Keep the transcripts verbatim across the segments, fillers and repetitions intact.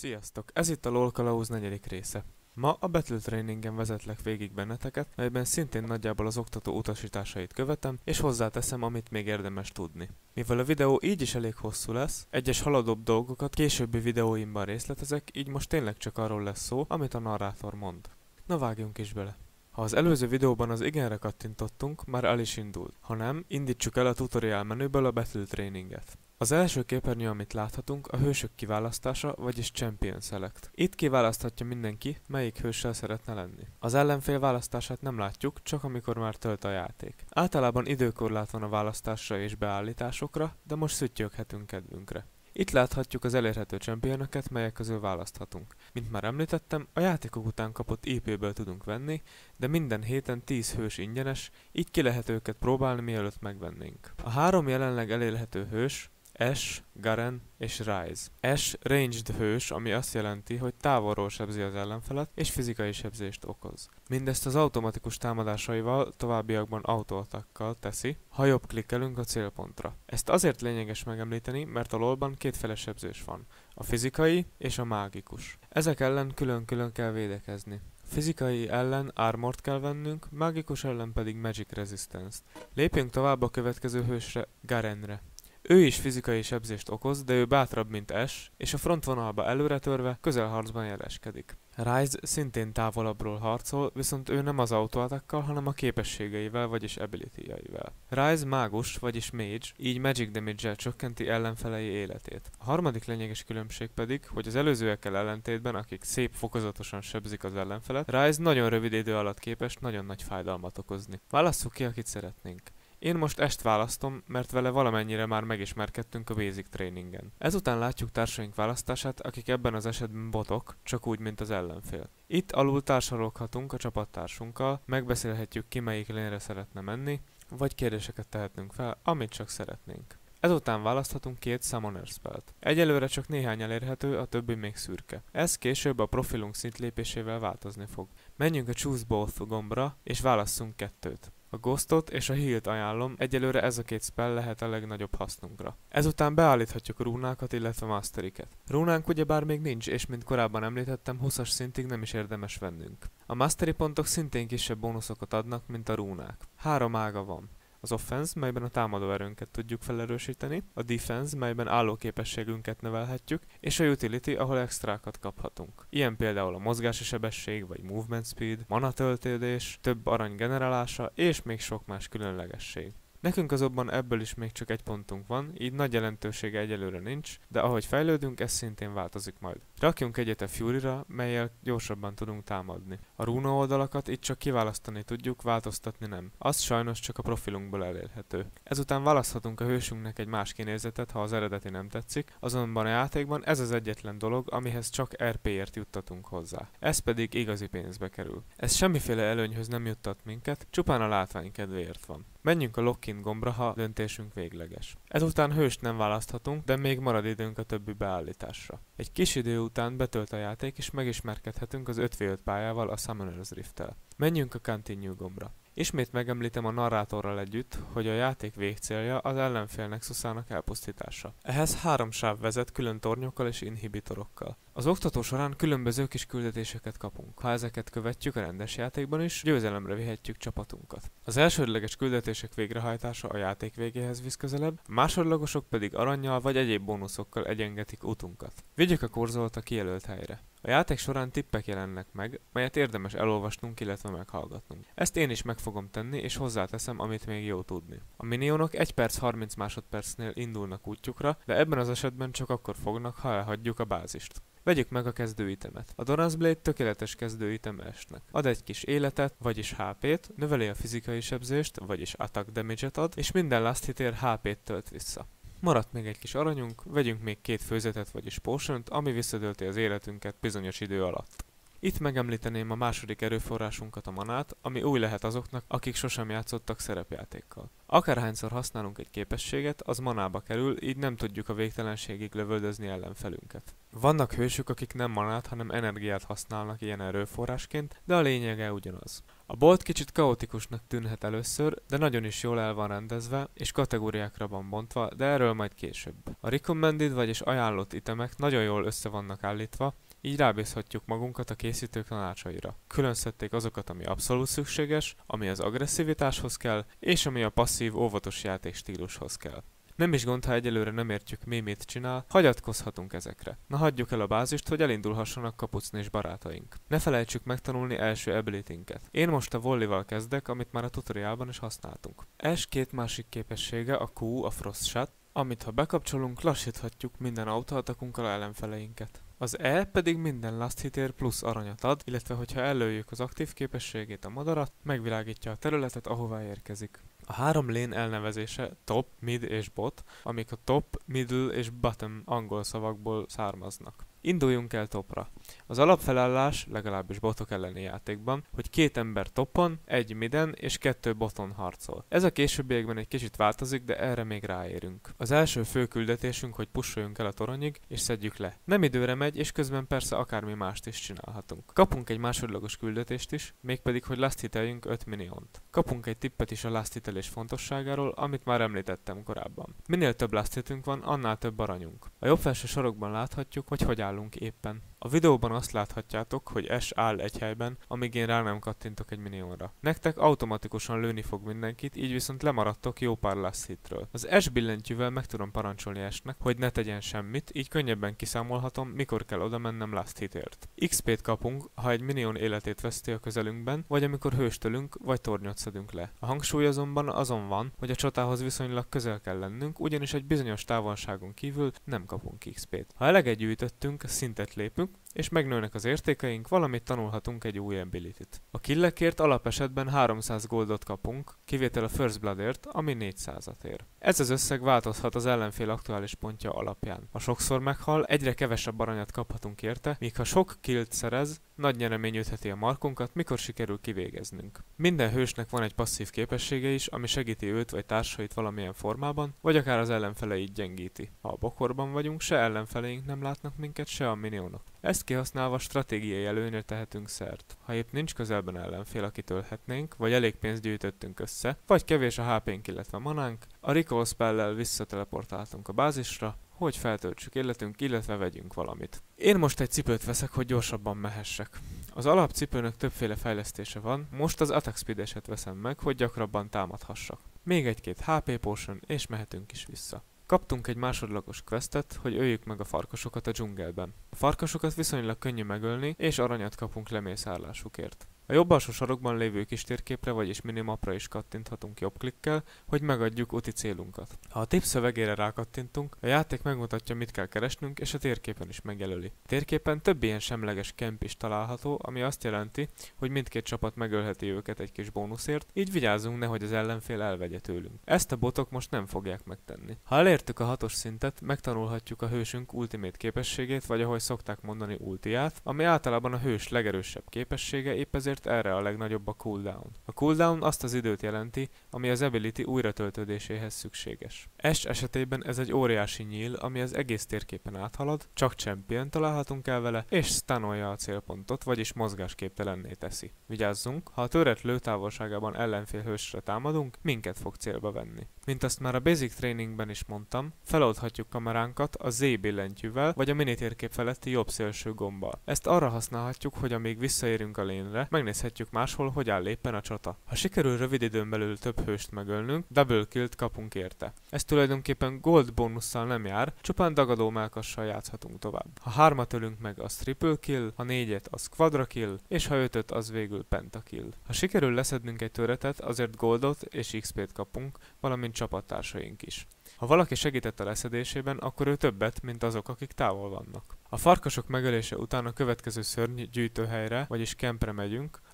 Sziasztok! Ez itt a LOL Kalauz negyedik része. Ma a Battle Trainingen vezetlek végig benneteket, melyben szintén nagyjából az oktató utasításait követem, és hozzáteszem, amit még érdemes tudni. Mivel a videó így is elég hosszú lesz, egyes haladóbb dolgokat későbbi videóimban részletezek, így most tényleg csak arról lesz szó, amit a narrátor mond. Na vágjunk is bele! Ha az előző videóban az igenre kattintottunk, már el is indult. Ha nem, indítsuk el a tutorial menüből a Battle Traininget. Az első képernyő, amit láthatunk, a hősök kiválasztása, vagyis Champion Select. Itt kiválaszthatja mindenki, melyik hőssel szeretne lenni. Az ellenfél választását nem látjuk, csak amikor már tölt a játék. Általában időkorlát van a választásra és beállításokra, de most szüttyöghetünk kedvünkre. Itt láthatjuk az elérhető championöket, melyek közül választhatunk. Mint már említettem, a játékok után kapott I P-ből tudunk venni, de minden héten tíz hős ingyenes, így ki lehet őket próbálni, mielőtt megvennénk. A három jelenleg elérhető hős, Ashe, Garen és Ryze. Ashe ranged hős, ami azt jelenti, hogy távolról sebzi az ellenfelet, és fizikai sebzést okoz. Mindezt az automatikus támadásaival, továbbiakban autoatakkal teszi, ha jobb klikkelünk a célpontra. Ezt azért lényeges megemlíteni, mert a LoLban kétféle sebzés van, a fizikai és a mágikus. Ezek ellen külön-külön kell védekezni. Fizikai ellen armort kell vennünk, mágikus ellen pedig magic resistance-t. Lépjünk tovább a következő hősre, Garenre. Ő is fizikai sebzést okoz, de ő bátrabb, mint Ashe, és a frontvonalba előretörve közelharcban jeleskedik. Ryze szintén távolabbról harcol, viszont ő nem az autoatakkal, hanem a képességeivel, vagyis ability-jaivel. Ryze mágus, vagyis mage, így magic damage-el csökkenti ellenfelei életét. A harmadik lényeges különbség pedig, hogy az előzőekkel ellentétben, akik szép fokozatosan sebzik az ellenfelet, Ryze nagyon rövid idő alatt képes nagyon nagy fájdalmat okozni. Válasszuk ki, akit szeretnénk. Én most Ashe-t választom, mert vele valamennyire már megismerkedtünk a Basic Trainingen. Ezután látjuk társaink választását, akik ebben az esetben botok, csak úgy, mint az ellenfél. Itt alul társaloghatunk a csapattársunkkal, megbeszélhetjük ki melyik lénre szeretne menni, vagy kérdéseket tehetünk fel, amit csak szeretnénk. Ezután választhatunk két Summoner spellt. Egyelőre csak néhány elérhető, a többi még szürke. Ez később a profilunk szintlépésével változni fog. Menjünk a Choose Both gombra, és válasszunk kettőt. A Ghostot és a Healt ajánlom, egyelőre ez a két spell lehet a legnagyobb hasznunkra. Ezután beállíthatjuk a rúnákat, illetve masteriket. Rúnánk ugyebár még nincs, és mint korábban említettem, húszas szintig nem is érdemes vennünk. A mastery pontok szintén kisebb bónuszokat adnak, mint a rúnák. Három ága van. Az offense, melyben a támadó erőnket tudjuk felerősíteni, a defense, melyben állóképességünket növelhetjük, és a utility, ahol extrákat kaphatunk. Ilyen például a mozgási sebesség, vagy movement speed, mana töltődés, több arany generálása, és még sok más különlegesség. Nekünk azonban ebből is még csak egy pontunk van, így nagy jelentősége egyelőre nincs, de ahogy fejlődünk, ez szintén változik majd. Rakjunk egyet a Fury-ra, mellyel gyorsabban tudunk támadni. A rúna oldalakat itt csak kiválasztani tudjuk, változtatni nem. Az sajnos csak a profilunkból elérhető. Ezután választhatunk a hősünknek egy más kinézetet, ha az eredeti nem tetszik, azonban a játékban ez az egyetlen dolog, amihez csak er pé-ért juttatunk hozzá. Ez pedig igazi pénzbe kerül. Ez semmiféle előnyhöz nem juttat minket, csupán a látvány kedvéért van. Menjünk a Lock-in gombra, ha döntésünk végleges. Ezután hőst nem választhatunk, de még marad időnk a többi beállításra. Egy kis idő után betölt a játék, és megismerkedhetünk az öt vé öt pályával, a Summoner's Rift-tel. Menjünk a Continue gombra. Ismét megemlítem a narrátorral együtt, hogy a játék végcélja az ellenfél nexusának elpusztítása. Ehhez három sáv vezet külön tornyokkal és inhibitorokkal. Az oktató során különböző kis küldetéseket kapunk. Ha ezeket követjük a rendes játékban is, győzelemre vihetjük csapatunkat. Az elsődleges küldetések végrehajtása a játék végéhez visz közelebb, a másodlagosok pedig arannyal vagy egyéb bónuszokkal egyengetik utunkat. Vigyük a kurzolt a kijelölt helyre. A játék során tippek jelennek meg, melyet érdemes elolvasnunk, illetve meghallgatnunk. Ezt én is meg fogom tenni, és hozzáteszem, amit még jó tudni. A minionok egy perc harminc másodpercnél indulnak útjukra, de ebben az esetben csak akkor fognak, ha elhagyjuk a bázist. Vegyük meg a kezdőitemet. A Doran's Blade tökéletes kezdőitem Ashe-nek. Ad egy kis életet, vagyis há pét, növeli a fizikai sebzést, vagyis attack damage-et ad, és minden last hitér há pét tölt vissza. Maradt még egy kis aranyunk, vegyünk még két főzetet, vagyis potion-t, ami visszadölti az életünket bizonyos idő alatt. Itt megemlíteném a második erőforrásunkat, a manát, ami új lehet azoknak, akik sosem játszottak szerepjátékkal. Akárhányszor használunk egy képességet, az manába kerül, így nem tudjuk a végtelenségig lövöldözni ellenfelünket. Vannak hősök, akik nem manát, hanem energiát használnak ilyen erőforrásként, de a lényege ugyanaz. A bolt kicsit kaotikusnak tűnhet először, de nagyon is jól el van rendezve, és kategóriákra van bontva, de erről majd később. A recommended, vagyis ajánlott itemek nagyon jól össze vannak állítva, így rábízhatjuk magunkat a készítők tanácsaira. Külön szedték azokat, ami abszolút szükséges, ami az agresszivitáshoz kell, és ami a passzív, óvatos játékstílushoz kell. Nem is gond, ha egyelőre nem értjük, mi mit csinál, hagyatkozhatunk ezekre. Na hagyjuk el a bázist, hogy elindulhassanak kapucni és barátaink. Ne felejtsük megtanulni első ability-nket. Én most a volleyval kezdek, amit már a tutoriálban is használtunk. Ash két másik képessége, a Q, a Frost Shot, amit ha bekapcsolunk, lassíthatjuk minden autoatakunkkal ellenfeleinket. Az E pedig minden last hitér plusz aranyat ad, illetve hogyha előjük az aktív képességét, a madarat, megvilágítja a területet, ahová érkezik. A három lane elnevezése top, mid és bot, amik a top, middle és bottom angol szavakból származnak. Induljunk el topra. Az alapfelállás, legalábbis botok elleni játékban, hogy két ember topon, egy miden és kettő boton harcol. Ez a későbbiekben egy kicsit változik, de erre még ráérünk. Az első fő küldetésünk, hogy pusholjunk el a toronyig és szedjük le. Nem időre megy, és közben persze akármi mást is csinálhatunk. Kapunk egy másodlagos küldetést is, mégpedig, hogy last hiteljünk öt miniont. Kapunk egy tippet is a last hitelés fontosságáról, amit már említettem korábban. Minél több last hitünk van, annál több aranyunk. A jobb felső sarokban láthatjuk, hogy hogy állunk éppen. A videóban azt láthatjátok, hogy Ash áll egy helyben, amíg én rá nem kattintok egy minionra. Nektek automatikusan lőni fog mindenkit, így viszont lemaradtok jó pár last hitről. Az Ash billentyűvel meg tudom parancsolni Ashnek, hogy ne tegyen semmit, így könnyebben kiszámolhatom, mikor kell oda mennem last hitért. iksz pét kapunk, ha egy minion életét veszti a közelünkben, vagy amikor hőstölünk, vagy tornyot szedünk le. A hangsúly azonban azon van, hogy a csatához viszonylag közel kell lennünk, ugyanis egy bizonyos távolságon kívül nem kapunk iksz pét. Ha eleget gyűjtöttünk, szintet lépünk, és megnőnek az értékeink, valamit tanulhatunk egy új ability-t. A killekért alapesetben háromszáz goldot kapunk, kivétel a First Bloodért, ami négyszázat ér. Ez az összeg változhat az ellenfél aktuális pontja alapján. Ha sokszor meghal, egyre kevesebb aranyat kaphatunk érte, míg ha sok killt szerez, nagy nyeremény ütheti a markunkat, mikor sikerül kivégeznünk. Minden hősnek van egy passzív képessége is, ami segíti őt vagy társait valamilyen formában, vagy akár az ellenfeleit gyengíti. Ha a bokorban vagyunk, se ellenfeleink nem látnak minket, se a minionok. Ezt kihasználva stratégiai előnyre tehetünk szert. Ha épp nincs közelben ellenfél, akit ölhetnénk, vagy elég pénzt gyűjtöttünk össze, vagy kevés a há pénk, illetve manánk, a recall spell-lel visszateleportáltunk a bázisra, hogy feltöltsük életünk, illetve vegyünk valamit. Én most egy cipőt veszek, hogy gyorsabban mehessek. Az alapcipőnek többféle fejlesztése van, most az attack speed-eset veszem meg, hogy gyakrabban támadhassak. Még egy-két há pé potion, és mehetünk is vissza. Kaptunk egy másodlagos questet, hogy öljük meg a farkasokat a dzsungelben. A farkasokat viszonylag könnyű megölni, és aranyat kapunk lemészárlásukért. A jobb alsó sarokban lévő kis térképre, vagyis minimapra is kattinthatunk jobb klikkel, hogy megadjuk úti célunkat. Ha a tipp szövegére rákattintunk, a játék megmutatja, mit kell keresnünk, és a térképen is megjelöli. A térképen több ilyen semleges camp is található, ami azt jelenti, hogy mindkét csapat megölheti őket egy kis bónuszért, így vigyázzunk, nehogy az ellenfél elvegye tőlünk. Ezt a botok most nem fogják megtenni. Ha elértük a hatos szintet, megtanulhatjuk a hősünk ultimate képességét, vagy ahogy szokták mondani, ultiát, ami általában a hős legerősebb képessége, épp ezért erre a legnagyobb a cooldown. A cooldown azt az időt jelenti, ami az ability újratöltődéséhez szükséges. Ash esetében ez egy óriási nyíl, ami az egész térképen áthalad, csak champion találhatunk el vele, és stunolja a célpontot, vagyis mozgásképtelenné teszi. Vigyázzunk, ha a töret lőtávolságában ellenfél hősre támadunk, minket fog célba venni. Mint azt már a Basic Trainingben is mondtam, feloldhatjuk kameránkat a Z billentyűvel, vagy a minitérkép feletti jobb szélső gombbal. Ezt arra használhatjuk, hogy amíg visszaérünk a lane-re, megnézhetjük máshol, hogy áll éppen a csata. Ha sikerül rövid időn belül több hőst megölnünk, double killt kapunk érte. Ez tulajdonképpen gold bónusszal nem jár, csupán dagadó mellkassal játszhatunk tovább. Ha hármat ölünk meg, az triple kill, ha négyet, az quadra kill, és ha ötöt, az végül pentakill. Ha sikerül leszednünk egy töretet, azért goldot és iksz pét kapunk, valamint csapattársaink is. Ha valaki segített a leszedésében, akkor ő többet, mint azok, akik távol vannak. A farkasok megölése után a következő szörny gyűjtőhelyre, vagyis campre megyünk,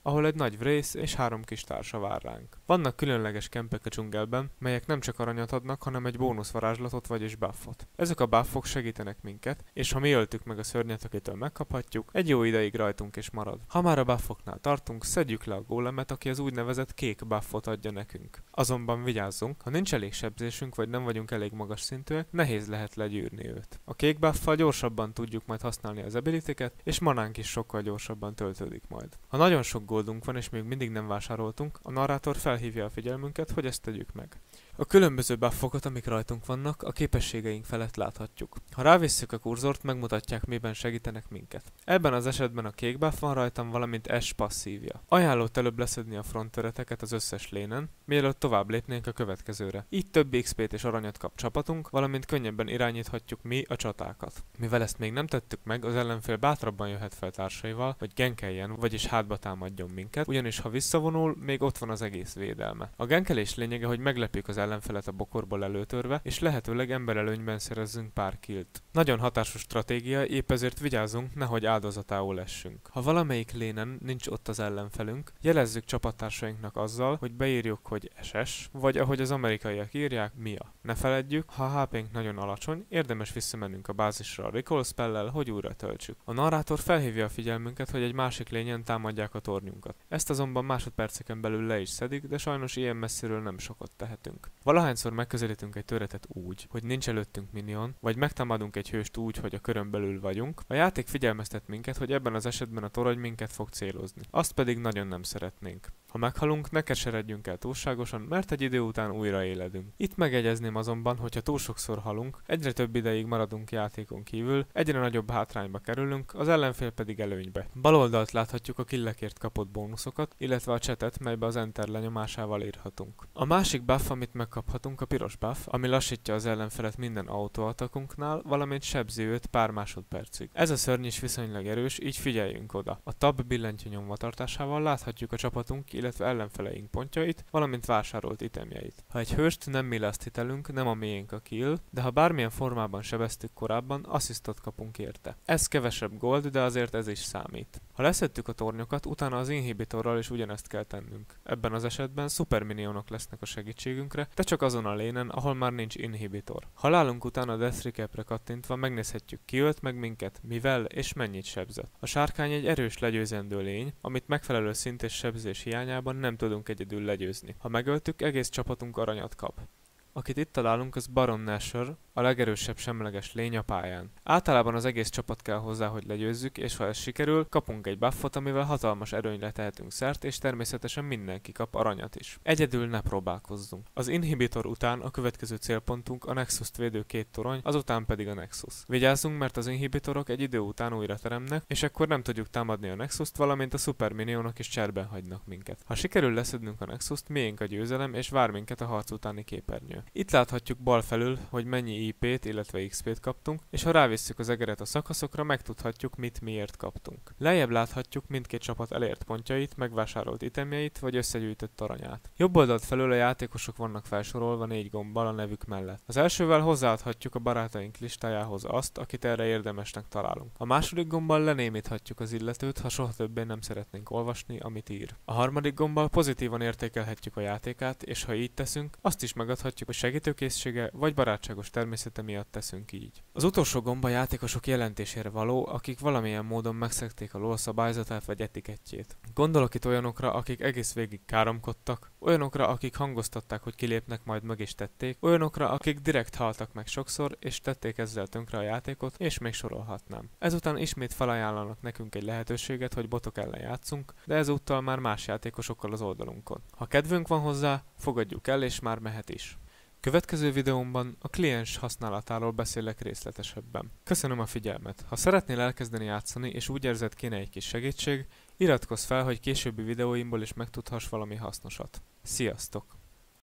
ahol egy nagy vrész és három kis társa vár ránk. Vannak különleges kempek a dzsungelben, melyek nem csak aranyat adnak, hanem egy bónusz varázslatot, vagyis buffot. Ezek a buffok segítenek minket, és ha mi öltük meg a szörnyet, akitől megkaphatjuk, egy jó ideig rajtunk is marad. Ha már a buffoknál tartunk, szedjük le a gólemet, aki az úgynevezett kék buffot adja nekünk. Azonban vigyázzunk, ha nincs elég sebzésünk, vagy nem vagyunk elég magas szintűek, nehéz lehet legyűrni őt. A kék buffal gyorsabban tudjuk majd használni az abilityket, és manánk is sokkal gyorsabban töltődik majd. Ha nagyon sok goldunk van, és még mindig nem vásároltunk, a narrátor felhívja a figyelmünket, hogy ezt tegyük meg. A különböző buffokat, amik rajtunk vannak, a képességeink felett láthatjuk. Ha rávisszük a kurzort, megmutatják, miben segítenek minket. Ebben az esetben a kék buff van rajtam, valamint S passzívja. Ajánlott előbb leszedni a front töreteket az összes lénen, mielőtt tovább lépnénk a következőre. Így több iksz pét és aranyat kap csapatunk, valamint könnyebben irányíthatjuk mi a csatákat. Mivel ezt még nem tettük meg, az ellenfél bátrabban jöhet fel társaival, hogy genkeljen, vagyis hátba támadjon minket, ugyanis ha visszavonul, még ott van az egész védelme. A genkelés lényege, hogy meglepjük az ellenfelet a bokorból előtörve, és lehetőleg emberelőnyben szerezzünk pár killt. Nagyon hatásos stratégia, épp ezért vigyázzunk, nehogy áldozatául lessünk. Ha valamelyik lénen nincs ott az ellenfelünk, jelezzük csapattársainknak azzal, hogy beírjuk, hogy es es, vagy ahogy az amerikaiak írják, Mia. Ne feledjük, ha a há pénk nagyon alacsony, érdemes visszamennünk a bázisra a recall spellel, hogy újra töltsük. A narrátor felhívja a figyelmünket, hogy egy másik lényen támadják a tornyunkat. Ezt azonban másodperceken belül le is szedik, de sajnos ilyen messziről nem sokat tehetünk. Valahányszor megközelítünk egy töretet úgy, hogy nincs előttünk minion, vagy megtámadunk egy hőst úgy, hogy a körön belül vagyunk, a játék figyelmeztet minket, hogy ebben az esetben a torony minket fog célozni. Azt pedig nagyon nem szeretnénk. Ha meghalunk, ne keseredjünk el túlságosan, mert egy idő után újra éledünk. Itt megegyezném azonban, hogyha túl sokszor halunk, egyre több ideig maradunk játékon kívül, egyre nagyobb hátrányba kerülünk, az ellenfél pedig előnybe. Bal oldalt láthatjuk a killekért kapott bónuszokat, illetve a chatet, melybe az enter lenyomásával írhatunk. A másik buff, amit megkaphatunk, a piros buff, ami lassítja az ellenfelet minden autoatakunknál, valamint sebzi őt pár másodpercig. Ez a szörny is viszonylag erős, így figyeljünk oda. A tab billentyű nyomvatartásával láthatjuk a csapatunk, illetve ellenfeleink pontjait, valamint vásárolt itemjeit. Ha egy hőst nem mi lesz hitelünk, nem a miénk a kill, de ha bármilyen formában sebeztük korábban, asszisztot kapunk érte. Ez kevesebb gold, de azért ez is számít. Ha leszettük a tornyokat, utána az inhibitorral is ugyanezt kell tennünk. Ebben az esetben szuperminionok lesznek a segítségünkre, de csak azon a lénen, ahol már nincs inhibitor. Halálunk után a Death Recap-re kattintva megnézhetjük, ki ölt meg minket, mivel és mennyit sebzett. A sárkány egy erős legyőzendő lény, amit megfelelő szint és sebzés hiányában nem tudunk egyedül legyőzni. Ha megöltük, egész csapatunk aranyat kap. Akit itt találunk, az Baron Nashor, a legerősebb semleges lény a pályán. Általában az egész csapat kell hozzá, hogy legyőzzük, és ha ez sikerül, kapunk egy buffot, amivel hatalmas erőnyre tehetünk szert, és természetesen mindenki kap aranyat is. Egyedül ne próbálkozzunk. Az inhibitor után a következő célpontunk a Nexus-t védő két torony, azután pedig a Nexus. Vigyázzunk, mert az inhibitorok egy idő után újra teremnek, és akkor nem tudjuk támadni a Nexus-t, valamint a szuperminionok is cserben hagynak minket. Ha sikerül leszednünk a Nexus-t, miénk a győzelem, és vár minket a harc utáni képernyő. Itt láthatjuk bal felül, hogy mennyi i pét, illetve iksz pét kaptunk, és ha rávisszük az egeret a szakaszokra, megtudhatjuk, mit miért kaptunk. Lejjebb láthatjuk mindkét csapat elért pontjait, megvásárolt itemjeit, vagy összegyűjtött aranyát. Jobb oldalt felül a játékosok vannak felsorolva négy gombbal a nevük mellett. Az elsővel hozzáadhatjuk a barátaink listájához azt, akit erre érdemesnek találunk. A második gombbal lenémíthatjuk az illetőt, ha soha többé nem szeretnénk olvasni, amit ír. A harmadik gombbal pozitívan értékelhetjük a játékát, és ha így teszünk, azt is megadhatjuk, hogy segítőkészsége vagy barátságos természete miatt teszünk így. Az utolsó gomb a játékosok jelentésére való, akik valamilyen módon megszegték a lol szabályzatát vagy etikettjét. Gondolok itt olyanokra, akik egész végig káromkodtak, olyanokra, akik hangoztatták, hogy kilépnek, majd meg is tették, olyanokra, akik direkt haltak meg sokszor, és tették ezzel tönkre a játékot, és még sorolhatnám. Ezután ismét felajánlanak nekünk egy lehetőséget, hogy botok ellen játszunk, de ezúttal már más játékosokkal az oldalunkon. Ha kedvünk van hozzá, fogadjuk el, és már mehet is. Következő videómban a kliens használatáról beszélek részletesebben. Köszönöm a figyelmet! Ha szeretnél elkezdeni játszani, és úgy érzed, kéne egy kis segítség, iratkozz fel, hogy későbbi videóimból is megtudhass valami hasznosat. Sziasztok!